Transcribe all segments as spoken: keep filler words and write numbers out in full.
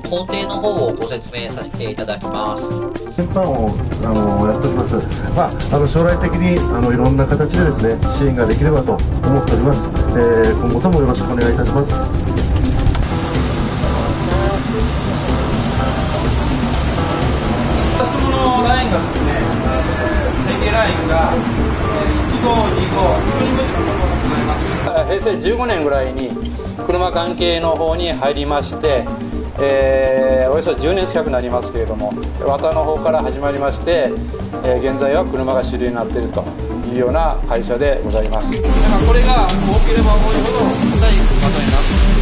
工程の方をご説明させていただきます。 審判をあのやっております。まあ、あの将来的にあのいろんな形でですね支援ができればと思っております。えー、今後ともよろしくお願いいたします。 私どものラインがですね、宣言ラインがいち号、に号、に号ございます。へいせいじゅうごねんぐらいに車関係の方に入りまして、えー、およそじゅうねん近くなりますけれども、綿の方から始まりまして、えー、現在は車が主流になっているというような会社でございます。だからこれが多ければ多いほど高い綿になっています。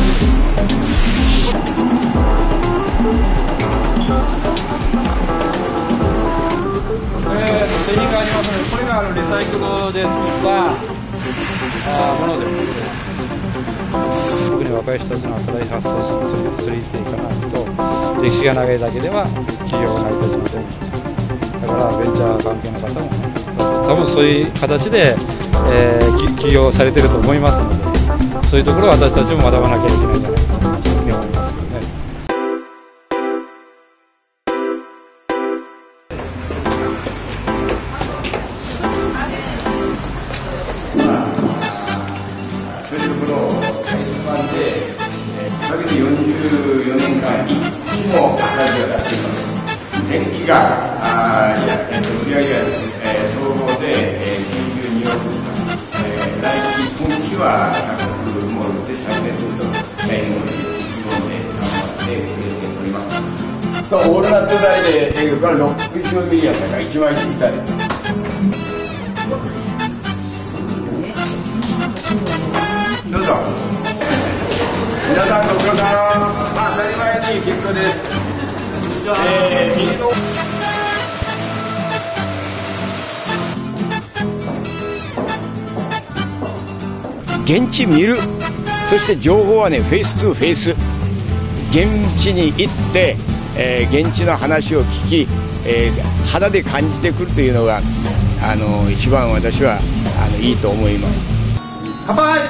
えー、製品がありますので、これがあのリサイクルで作ったあものです。特に若い人たちの新しい発想を取り入れていかないと、歴史が長いだけでは企業が成り立ちません。だからベンチャー関係の方も、多分そういう形で、えー、起業されていると思いますので、そういうところを私たちも学ばなきゃいけないんじゃないかなというふうに思いますけどね。 よんじゅうよねんかんにいっきも赤字が出しています。前期があいや、えっと、売上が、えー、総合で、えー、きゅうじゅうにおくさん、えー、来期今期はひゃくおくも絶賛成すると社員も意気込んで頑張っております。オールナット代で、えー、これろっぴゃくミリやったからいちまんえんでいただいてどうぞ。皆さんご苦労さん、まあ、当たり前に結果です。えー、 現地見る、そして情報はねフェイストゥフェイス、現地に行って、えー、現地の話を聞き、えー、肌で感じてくるというのがあの一番私はあのいいと思います。 乾杯。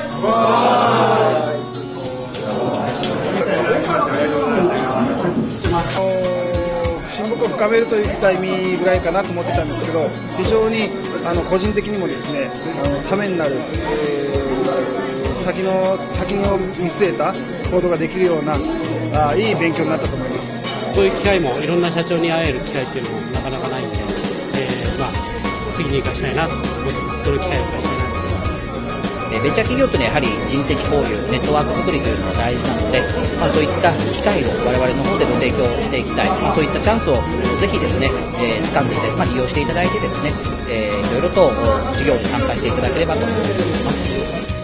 親睦を深めるといった意味ぐらいかなと思ってたんですけど、非常にあの個人的にもですね、あのためになる、えー、先の先を見据えた行動ができるようなあいい勉強になったと思います。 こういう機会もいろんな社長に会える機会っていうのもなかなかないんで、えーまあ、次に生かしたいなと思ってます。この機会を生かしたいなと思います。 ベンチャー企業というのはやはり人的交流、ネットワーク作りというのが大事なので、まあ、そういった機会を我々の方でご提供していきたい、まあ、そういったチャンスをぜひですね、えー、掴んでいただいて、まあ、利用していただいてですね、えー、いろいろと事業に参加していただければと思います。